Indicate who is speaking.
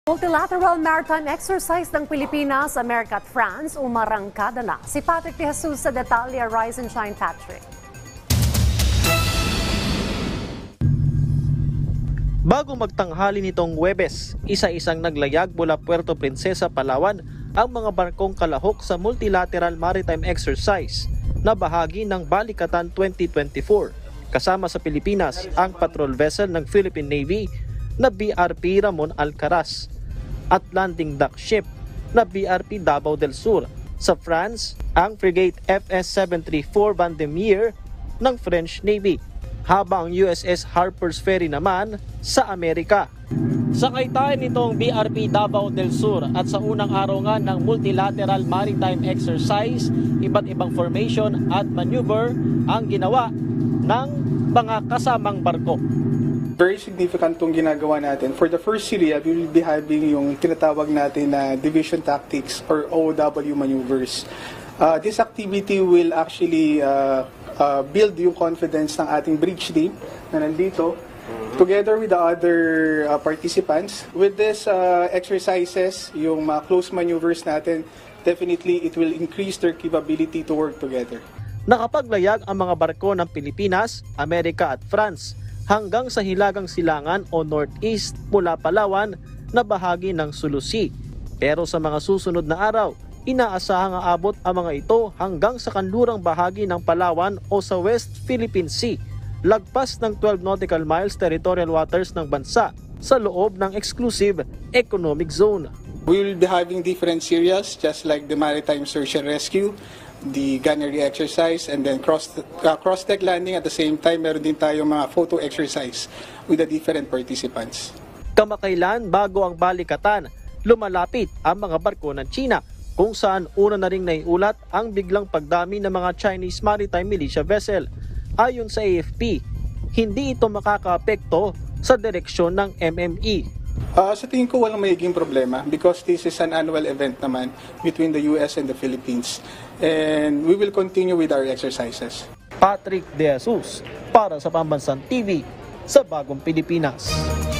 Speaker 1: Multilateral maritime exercise ng Pilipinas, Amerika at France, umarangkada na. Si Patrick De Jesus sa detalye. Rise and shine, Patrick.
Speaker 2: Bago magtanghali nitong Huwebes, isa-isang naglayag mula Puerto Princesa, Palawan ang mga barkong kalahok sa Multilateral Maritime Exercise na bahagi ng Balikatan 2024. Kasama sa Pilipinas ang patrol vessel ng Philippine Navy na BRP Ramon Alcaraz at landing dock ship na BRP Davao del Sur. Sa France, ang frigate FS-734 Vendémiaire ng French Navy, habang USS Harper's Ferry naman sa Amerika. Sakay tayo nitong BRP Davao del Sur at sa unang araw nga ng Multilateral Maritime Exercise, iba't ibang formation at maneuver ang ginawa ng mga kasamang barko.
Speaker 3: Very significant itong ginagawa natin. For the first Syria, we will be having yung tinatawag natin na division tactics or OW maneuvers. This activity will actually build yung confidence ng ating bridge team na nandito, together with the other participants. With this exercises, yung mga close maneuvers natin, definitely it will increase their capability to work together.
Speaker 2: Nakapaglayag ang mga barko ng Pilipinas, Amerika at France hanggang sa Hilagang Silangan o Northeast mula Palawan na bahagi ng Sulu Sea. Pero sa mga susunod na araw, inaasahang aabot ang mga ito hanggang sa kanlurang bahagi ng Palawan o sa West Philippine Sea, lagpas ng 12 nautical miles territorial waters ng bansa sa loob ng exclusive economic zone.
Speaker 3: We will be having different series, just like the maritime search and rescue, the gunnery exercise, and then cross-deck landing. At the same time, meron din tayong mga photo exercise with the different participants.
Speaker 2: Kamakailan bago ang Balikatan, lumalapit ang mga barko ng China, kung saan una na ring naiulat ang biglang pagdami ng mga Chinese maritime militia vessel. Ayon sa AFP, hindi ito makakaapekto sa direksyon ng MME.
Speaker 3: Sa tingin ko walang magiging problema because this is an annual event naman between the US and the Philippines, and we will continue with our exercises.
Speaker 2: Patrick De Jesus para sa Pambansang TV sa Bagong Pilipinas.